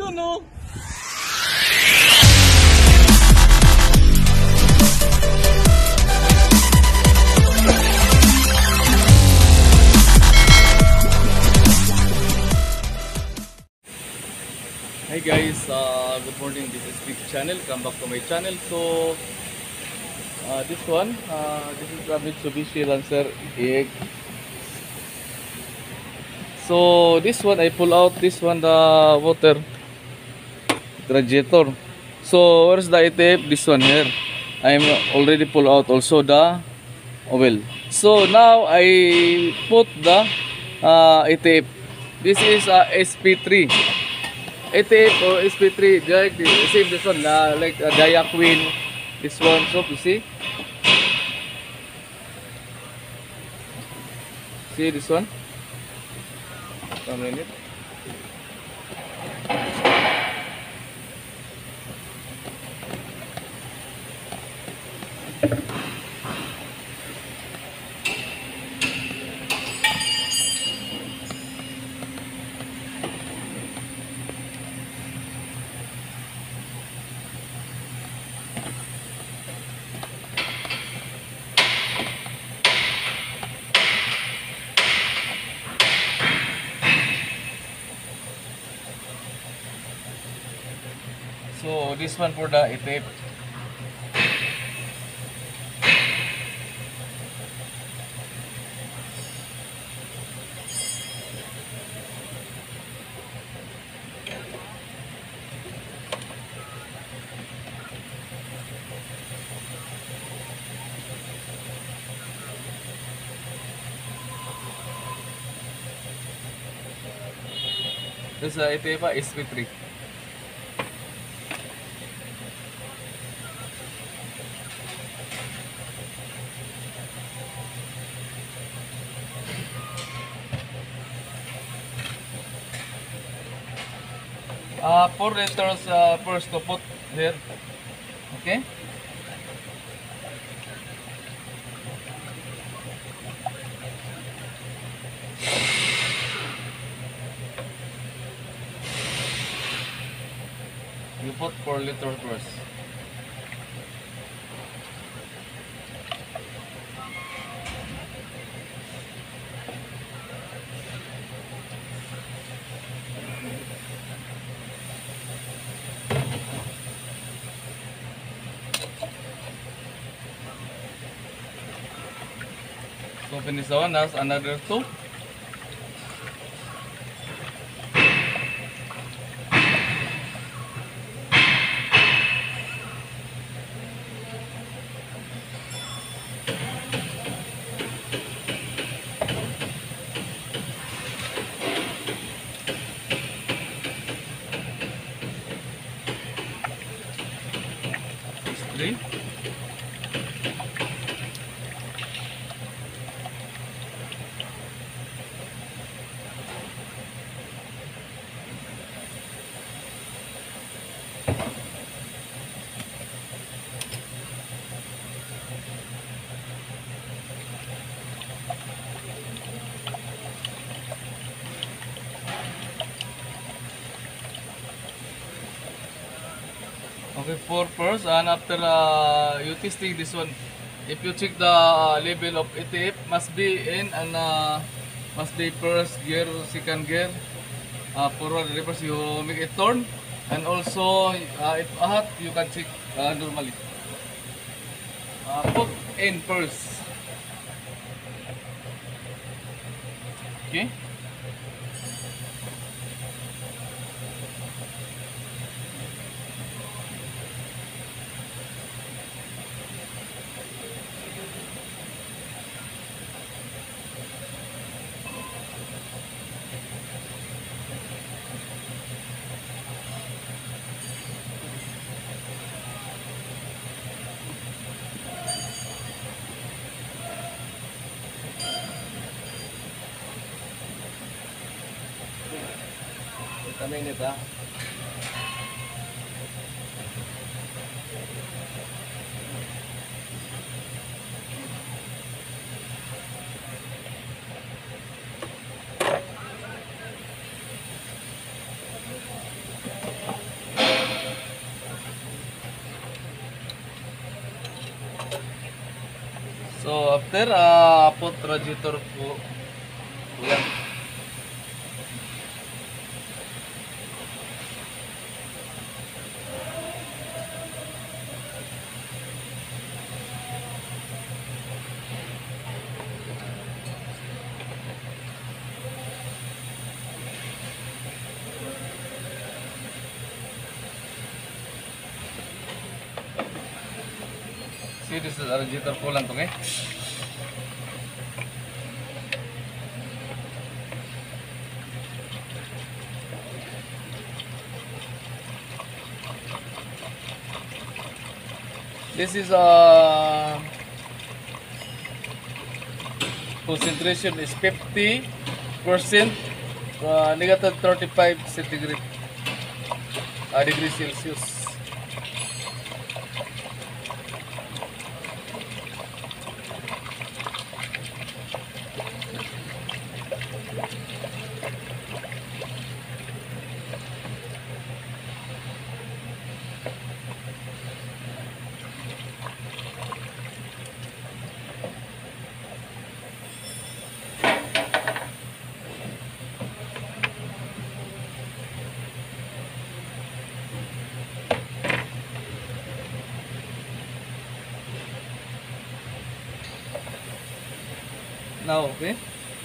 Yun o. Hi guys, good morning. This is Big Channel. Come back to my channel. So this is the Mitsubishi Lancer EX. So this one I pull out this one, the water radiator. So where's the ETF? This one here. I'm already pull out also the oil. So now I put the ETF. This is SP3. ETF or SP3, like same this one, like Daya Queen, this one. So you see this one. A minute. So this one for the tape. This ito pa SP3. Four liters first to put here. Okay. You put 4 liters first. So finish the one, that's another 2. Three. Okay, 4 first, and after you testing this one, if you check the level of ETF, must be in and must be first gear, second gear, forward, reverse, you make it turn, and also if hot, you can check normally. Put in first. Okay. Kami nito. So after put radiator po yan. See, this is radiator coolant, okay? This is concentration is 50%, negative 35 centigrade degrees Celsius. Now, okay.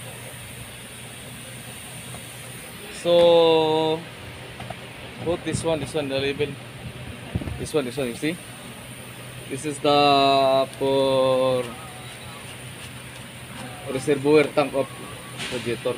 So both this one, the label. This one, you see. This is the for reservoir tank of radiator.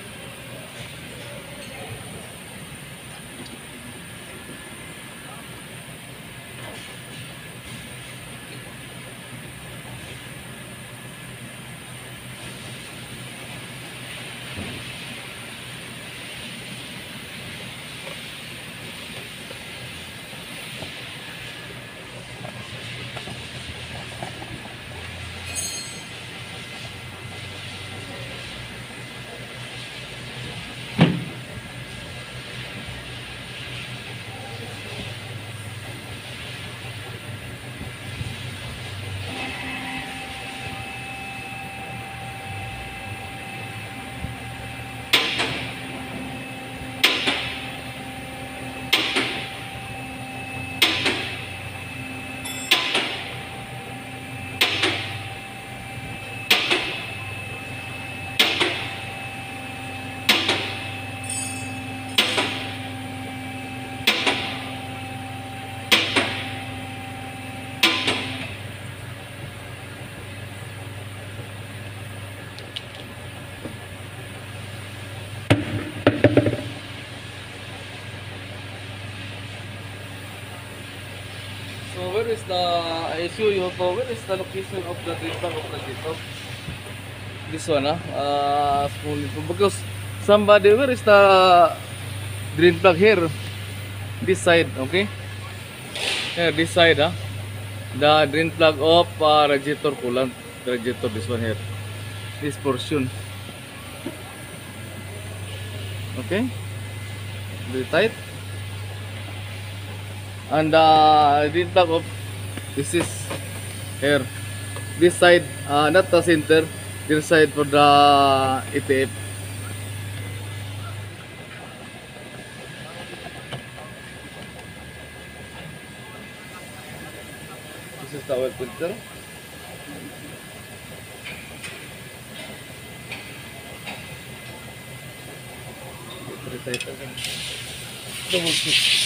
So where is the, I show you to, where is the location of the drain plug of radiator? This one, small info. Because somebody, where is the drain plug here? This side, okay? Here, this side, the drain plug of radiator coolant. Radiator, this one here. This portion. Okay? Very tight. And drain plug of, this is here. This side, not the center. This side for the ETF. This is the oil filter. Very tight again. Double switch.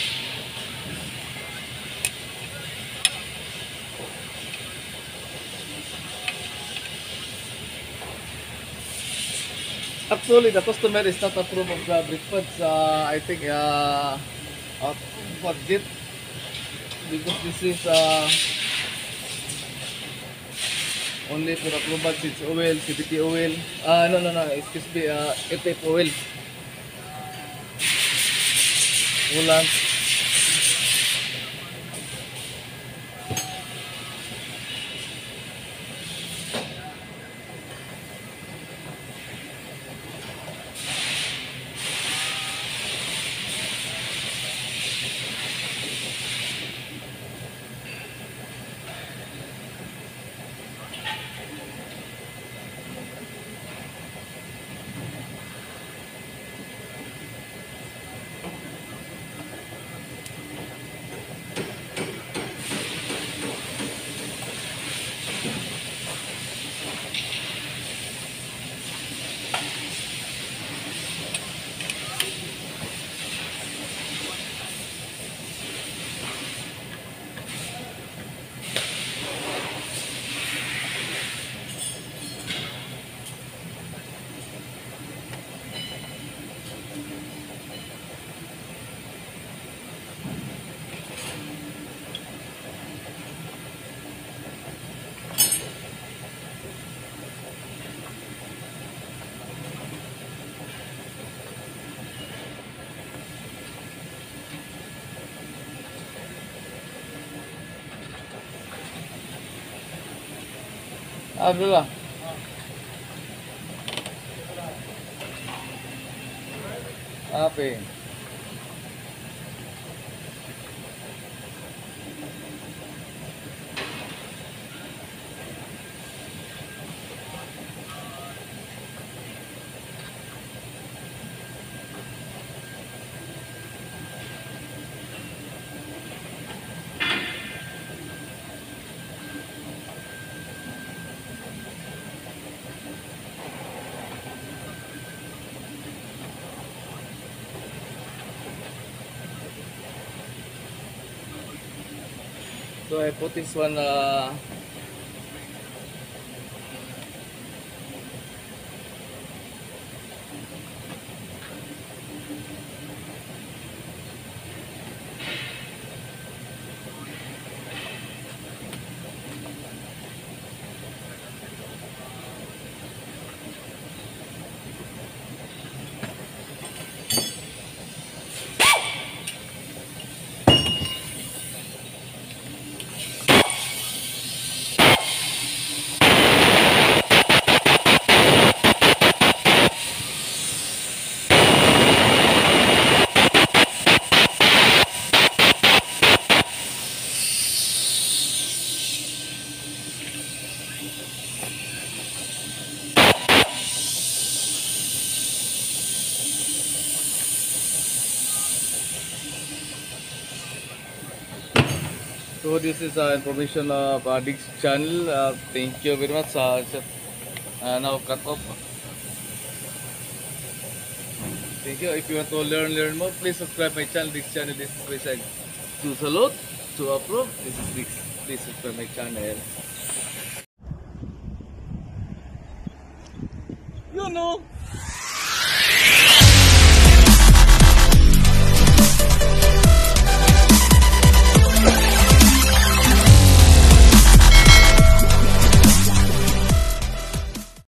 Actually, the customer is not approved of the brake pads. I think out of budget, because this is only for approval since oil, CVT oil. No, excuse me, ETF oil. Coolant. Abdullah. Ape. So I put this one so this is information of Dig's channel. Thank you very much. Now cut off. Thank you. If you want to learn more, please subscribe my channel. Dig's channel. This is Chris. To salute, to approve. This is Dig's. Please subscribe my channel. You know.